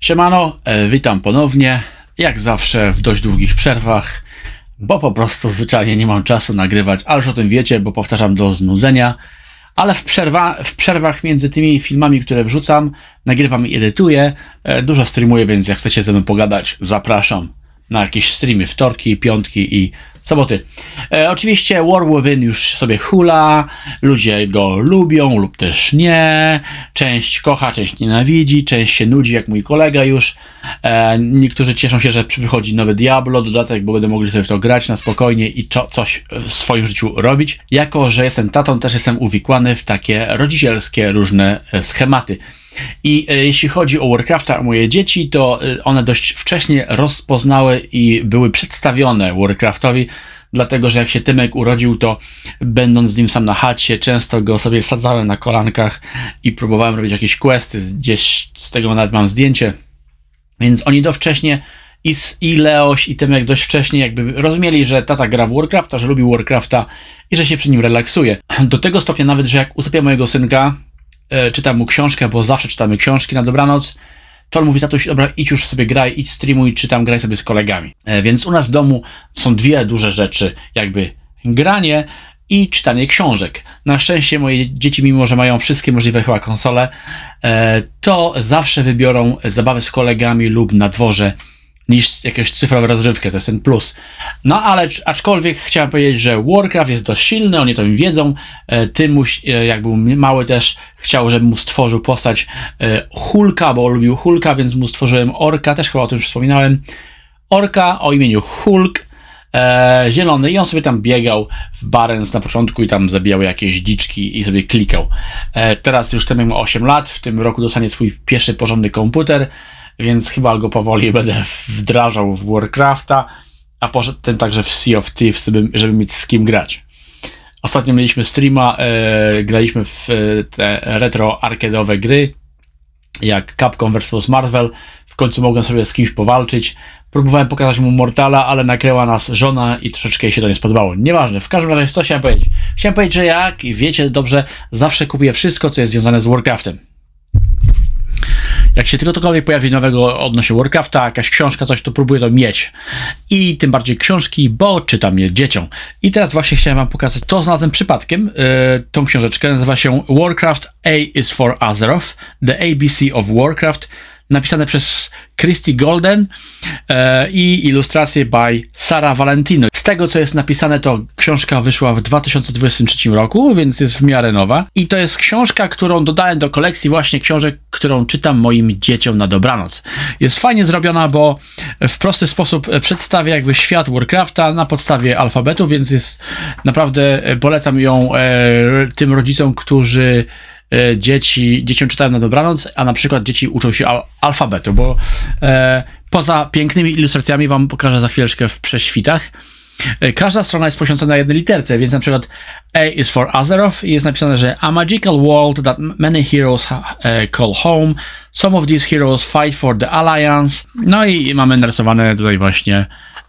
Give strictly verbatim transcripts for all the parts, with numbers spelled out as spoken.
Siemano, e, witam ponownie, jak zawsze w dość długich przerwach, bo po prostu zwyczajnie nie mam czasu nagrywać, ale już o tym wiecie, bo powtarzam do znudzenia, ale w, przerwa, w przerwach między tymi filmami, które wrzucam, nagrywam i edytuję, e, dużo streamuję, więc jak chcecie ze mną pogadać, zapraszam na jakieś streamy, wtorki, piątki i soboty. E, oczywiście War Within już sobie hula, ludzie go lubią lub też nie, część kocha, część nienawidzi, część się nudzi jak mój kolega już. E, niektórzy cieszą się, że wychodzi nowy Diablo, dodatek, bo będą mogli sobie w to grać na spokojnie i co, coś w swoim życiu robić. Jako że jestem tatą, też jestem uwikłany w takie rodzicielskie różne schematy. I e, jeśli chodzi o Warcrafta, moje dzieci, to e, one dość wcześnie rozpoznały i były przedstawione Warcraftowi, dlatego że jak się Tymek urodził, to będąc z nim sam na chacie, często go sobie sadzałem na kolankach i próbowałem robić jakieś questy, gdzieś z tego nawet mam zdjęcie, więc oni do wcześnie i, i Leoś i Tymek dość wcześnie jakby rozumieli, że tata gra w Warcrafta, że lubi Warcrafta i że się przy nim relaksuje. Do tego stopnia nawet, że jak usypiam mojego synka, czytam mu książkę, bo zawsze czytamy książki na dobranoc, to on mówi: tatuś, dobra, idź już sobie graj, idź streamuj, czytam, graj sobie z kolegami. Więc u nas w domu są dwie duże rzeczy, jakby granie i czytanie książek. Na szczęście moje dzieci, mimo że mają wszystkie możliwe chyba konsole, to zawsze wybiorą zabawy z kolegami lub na dworze niż jakąś cyfrową rozrywkę, to jest ten plus. No ale aczkolwiek chciałem powiedzieć, że Warcraft jest dość silny, oni to im wiedzą. Tymuś, jak był mały, też chciał, żebym mu stworzył postać Hulka, bo lubił Hulka, więc mu stworzyłem orka, też chyba o tym już wspominałem. Orka o imieniu Hulk, e, zielony, i on sobie tam biegał w Barrens na początku i tam zabijał jakieś dziczki i sobie klikał. E, teraz już ten ma osiem lat, w tym roku dostanie swój pierwszy porządny komputer, więc chyba go powoli będę wdrażał w Warcrafta, a poszedł ten także w Sea of Thieves, żeby, żeby mieć z kim grać. Ostatnio mieliśmy streama, e, graliśmy w e, te retro arcade'owe gry, jak Capcom versus Marvel. W końcu mogłem sobie z kimś powalczyć. Próbowałem pokazać mu Mortala, ale nakryła nas żona i troszeczkę jej się to nie spodobało. Nieważne, w każdym razie co chciałem powiedzieć? Chciałem powiedzieć, że jak wiecie dobrze, zawsze kupuję wszystko, co jest związane z Warcraftem. Jak się tylko cokolwiek pojawi nowego odnośnie Warcrafta, jakaś książka, coś, to próbuję to mieć. I tym bardziej książki, bo czytam je dzieciom. I teraz właśnie chciałem wam pokazać, co znalazłem przypadkiem. Yy, tą książeczkę nazywa się Warcraft A is for Azeroth, The A B C of Warcraft, napisane przez Christy Golden e, i ilustracje by Sara Valentino. Z tego, co jest napisane, to książka wyszła w dwa tysiące dwudziestym trzecim roku, więc jest w miarę nowa. I to jest książka, którą dodałem do kolekcji właśnie książek, którą czytam moim dzieciom na dobranoc. Jest fajnie zrobiona, bo w prosty sposób przedstawia jakby świat Warcrafta na podstawie alfabetu, więc jest naprawdę, polecam ją e, tym rodzicom, którzy Dzieci, dzieciom czytają na dobranoc, a na przykład dzieci uczą się al alfabetu, bo e, poza pięknymi ilustracjami wam pokażę za chwileczkę w prześwitach. E, każda strona jest poświęcona jednej literce, więc na przykład A is for Azeroth i jest napisane, że a magical world that many heroes call home. Some of these heroes fight for the Alliance. No i mamy narysowane tutaj właśnie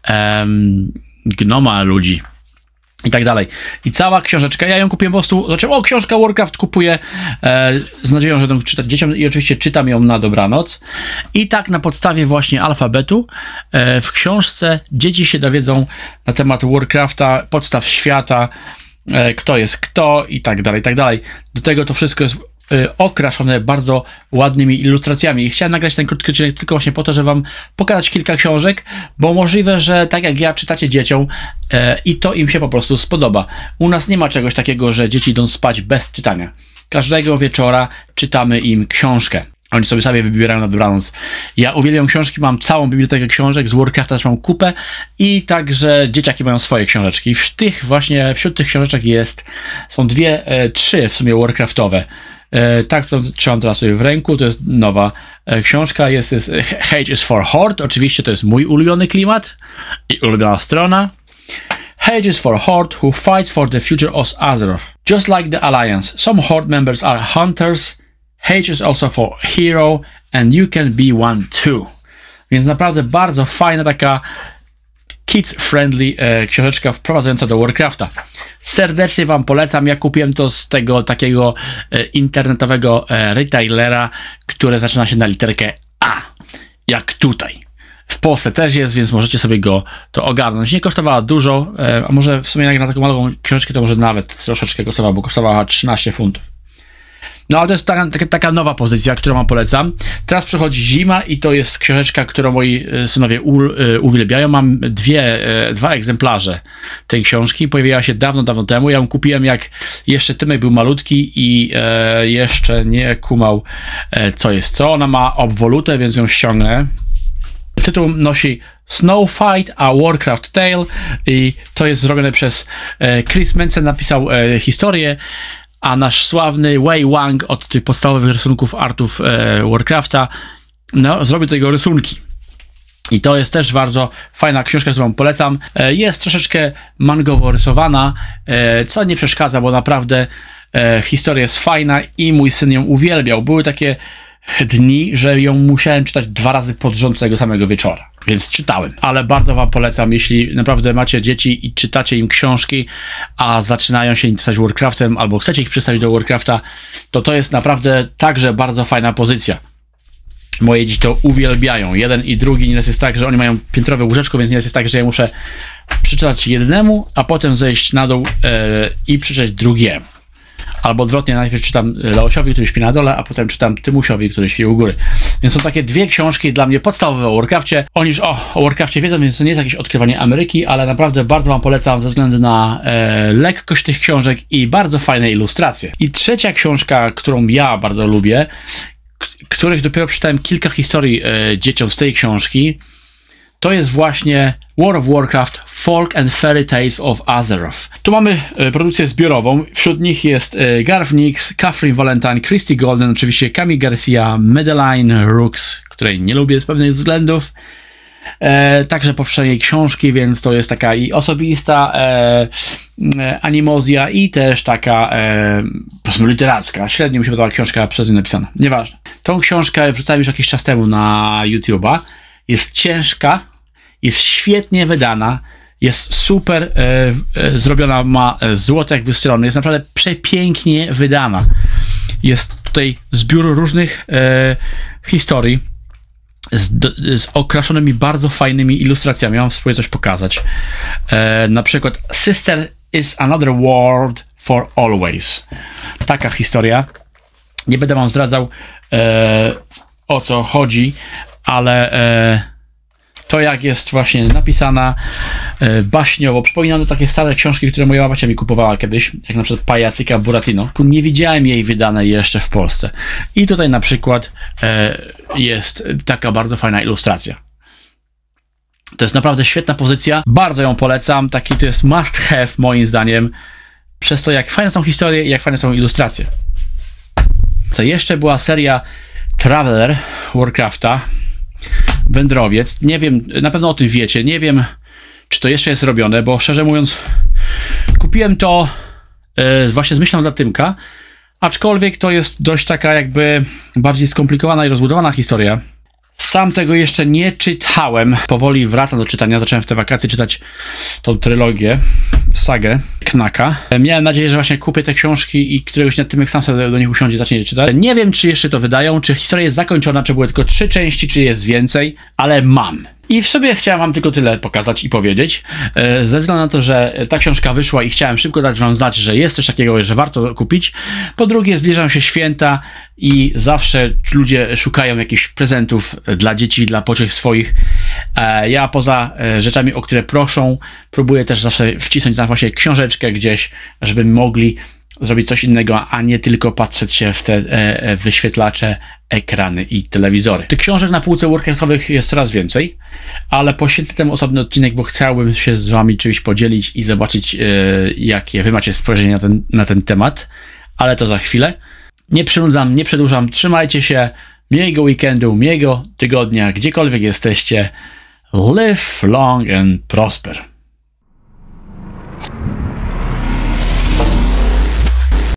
um, gnoma ludzi i tak dalej. I cała książeczka, ja ją kupiłem po prostu, znaczy, o, książka Warcraft kupuję e, z nadzieją, że będę czytać dzieciom, i oczywiście czytam ją na dobranoc. I tak na podstawie właśnie alfabetu e, w książce dzieci się dowiedzą na temat Warcrafta, podstaw świata, e, kto jest kto i tak dalej, i tak dalej. Do tego to wszystko jest okraszone bardzo ładnymi ilustracjami. I chciałem nagrać ten krótki odcinek tylko właśnie po to, żeby wam pokazać kilka książek, bo możliwe, że tak jak ja czytacie dzieciom e, i to im się po prostu spodoba. U nas nie ma czegoś takiego, że dzieci idą spać bez czytania. Każdego wieczora czytamy im książkę. Oni sobie sami wybierają na dobranoc. Ja uwielbiam książki, mam całą bibliotekę książek, z Warcrafta też mam kupę i także dzieciaki mają swoje książeczki. W tych właśnie, wśród tych książeczek jest, są dwie, e, trzy w sumie Warcraftowe. E, tak, którą trzymam teraz sobie w ręku, to jest nowa e, książka, jest, jest Hate is for Horde, oczywiście to jest mój ulubiony klimat i ulubiona strona. Hate is for Horde, who fights for the future of Azeroth. Just like the Alliance, some Horde members are hunters. Hate is also for hero, and you can be one too. Więc naprawdę bardzo fajna taka kids-friendly e, książeczka wprowadzająca do Warcrafta. Serdecznie wam polecam. Ja kupiłem to z tego takiego e, internetowego e, retailera, które zaczyna się na literkę A. jak tutaj. W Polsce też jest, więc możecie sobie go to ogarnąć. Nie kosztowała dużo, a może w sumie jak na taką małą książkę to może nawet troszeczkę kosztowała, bo kosztowała trzynaście funtów. No ale to jest taka, taka, taka nowa pozycja, którą wam polecam. Teraz przychodzi zima i to jest książeczka, którą moi synowie u, y, uwielbiają. Mam dwie, y, dwa egzemplarze tej książki. Pojawiła się dawno, dawno temu. Ja ją kupiłem jak jeszcze Tymek był malutki i y, jeszcze nie kumał y, co jest co. Ona ma obwolutę, więc ją ściągnę. Tytuł nosi Snow Fight, a Warcraft Tale i to jest zrobione przez y, Chris Mencen, napisał y, historię. A nasz sławny Wei Wang od tych podstawowych rysunków artów e, Warcrafta no, zrobił tego rysunki. I to jest też bardzo fajna książka, którą polecam. E, jest troszeczkę mangowo rysowana, e, co nie przeszkadza, bo naprawdę e, historia jest fajna i mój syn ją uwielbiał. Były takie dni, że ją musiałem czytać dwa razy pod rząd tego samego wieczora. Więc czytałem, ale bardzo wam polecam, jeśli naprawdę macie dzieci i czytacie im książki, a zaczynają się interesować Warcraftem, albo chcecie ich przystawić do Warcrafta, to to jest naprawdę także bardzo fajna pozycja. Moje dzieci to uwielbiają. Jeden i drugi. Nieraz jest tak, że oni mają piętrowe łóżeczko, więc nieraz jest tak, że ja muszę przeczytać jednemu, a potem zejść na dół yy, i przeczytać drugiemu. Albo odwrotnie, najpierw czytam Leosiowi, który śpi na dole, a potem czytam Tymusiowi, który śpi u góry. Więc są takie dwie książki dla mnie podstawowe o Warcrafcie. Oni już o, o Warcrafcie wiedzą, więc to nie jest jakieś odkrywanie Ameryki, ale naprawdę bardzo wam polecam ze względu na e, lekkość tych książek i bardzo fajne ilustracje. I trzecia książka, którą ja bardzo lubię, których dopiero przeczytałem kilka historii e, dzieciom z tej książki, to jest właśnie World of Warcraft Folk and Fairy Tales of Azeroth. Tu mamy e, produkcję zbiorową. Wśród nich jest e, Garth Nix, Catherine Valentine, Christy Golden, oczywiście Kami Garcia, Madeline Rooks, której nie lubię z pewnych względów. E, także poprzednie jej książki, więc to jest taka i osobista e, e, animozja i też taka e, powiedzmy literacka. Średnio mi się podobała książka przez nią napisana. Nieważne. Tą książkę wrzucałem już jakiś czas temu na YouTube'a. Jest ciężka, jest świetnie wydana, jest super e, e, zrobiona, ma złote jakby strony, jest naprawdę przepięknie wydana. Jest tutaj zbiór różnych e, historii z, z okraszonymi bardzo fajnymi ilustracjami. Mam spróbuję coś pokazać. E, na przykład Sister is Another World for Always. Taka historia. Nie będę wam zdradzał e, o co chodzi, ale e, to jak jest właśnie napisana e, baśniowo. Przypomina to takie stare książki, które moja babcia mi kupowała kiedyś, jak na przykład Pajacyka Buratino. Nie widziałem jej wydanej jeszcze w Polsce. I tutaj na przykład e, jest taka bardzo fajna ilustracja. To jest naprawdę świetna pozycja. Bardzo ją polecam. Taki to jest must have moim zdaniem. Przez to jak fajne są historie i jak fajne są ilustracje. Co jeszcze była seria Traveler Warcrafta. Wędrowiec. Nie wiem, na pewno o tym wiecie. Nie wiem, czy to jeszcze jest robione, bo szczerze mówiąc kupiłem to yy, właśnie z myślą dla Tymka, aczkolwiek to jest dość taka jakby bardziej skomplikowana i rozbudowana historia. Sam tego jeszcze nie czytałem. Powoli wracam do czytania. Zacząłem w te wakacje czytać tą trylogię, sagę Knaka. Miałem nadzieję, że właśnie kupię te książki i któregoś dnia Tymek sam sobie do nich usiądzie i zacznie je czytać. Nie wiem, czy jeszcze to wydają, czy historia jest zakończona, czy były tylko trzy części, czy jest więcej, ale mam. I w sobie chciałem wam tylko tyle pokazać i powiedzieć. Ze względu na to, że ta książka wyszła i chciałem szybko dać wam znać, że jest coś takiego, że warto kupić. Po drugie, zbliżają się święta i zawsze ludzie szukają jakichś prezentów dla dzieci, dla pociech swoich. Ja poza rzeczami, o które proszą, próbuję też zawsze wcisnąć tam właśnie książeczkę gdzieś, żeby mogli zrobić coś innego, a nie tylko patrzeć się w te e, wyświetlacze, ekrany i telewizory. Tych książek na półce Warcraftowych jest coraz więcej, ale poświęcę temu osobny odcinek, bo chciałbym się z wami czymś podzielić i zobaczyć, e, jakie wy macie spojrzenie na ten, na ten temat, ale to za chwilę. Nie przynudzam, nie przedłużam, trzymajcie się, miłego weekendu, miłego tygodnia, gdziekolwiek jesteście. Live long and prosper.